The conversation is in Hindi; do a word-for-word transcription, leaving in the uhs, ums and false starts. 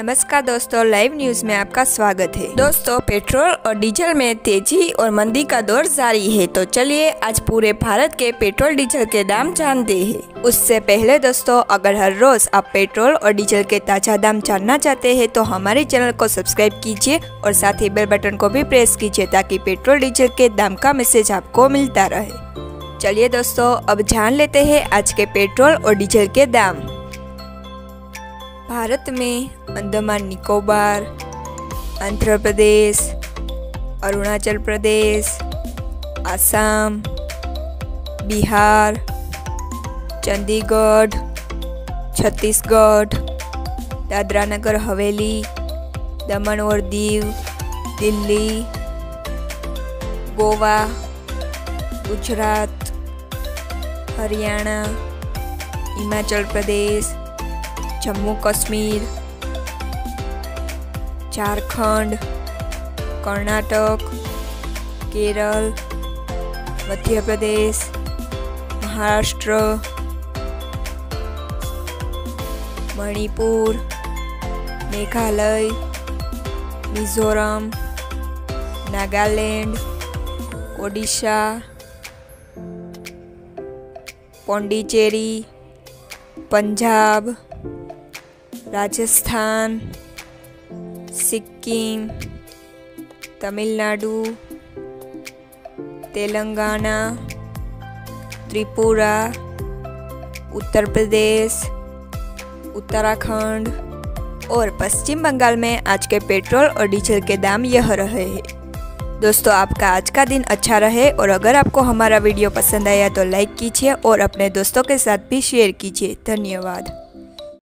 नमस्कार दोस्तों, लाइव न्यूज में आपका स्वागत है। दोस्तों, पेट्रोल और डीजल में तेजी और मंदी का दौर जारी है, तो चलिए आज पूरे भारत के पेट्रोल डीजल के दाम जानते हैं। उससे पहले दोस्तों, अगर हर रोज आप पेट्रोल और डीजल के ताजा दाम जानना चाहते हैं तो हमारे चैनल को सब्सक्राइब कीजिए और साथ ही बेल बटन को भी प्रेस कीजिए ताकि पेट्रोल डीजल के दाम का मैसेज आपको मिलता रहे। चलिए दोस्तों, अब जान लेते हैं आज के पेट्रोल और डीजल के दाम। भारत में अंडमान निकोबार, आंध्र प्रदेश, अरुणाचल प्रदेश, असम, बिहार, चंडीगढ़, छत्तीसगढ़, दादरा नगर हवेली, दमन और दीव, दिल्ली, गोवा, गुजरात, हरियाणा, हिमाचल प्रदेश, जम्मू कश्मीर, झारखंड, कर्नाटक, केरल, मध्य प्रदेश, महाराष्ट्र, मणिपुर, मेघालय, मिजोरम, नागालैंड, ओडिशा, पौंडीचेरी, पंजाब, राजस्थान, सिक्किम, तमिलनाडु, तेलंगाना, त्रिपुरा, उत्तर प्रदेश, उत्तराखंड और पश्चिम बंगाल में आज के पेट्रोल और डीजल के दाम यह रहे हैं। दोस्तों, आपका आज का दिन अच्छा रहे और अगर आपको हमारा वीडियो पसंद आया तो लाइक कीजिए और अपने दोस्तों के साथ भी शेयर कीजिए। धन्यवाद।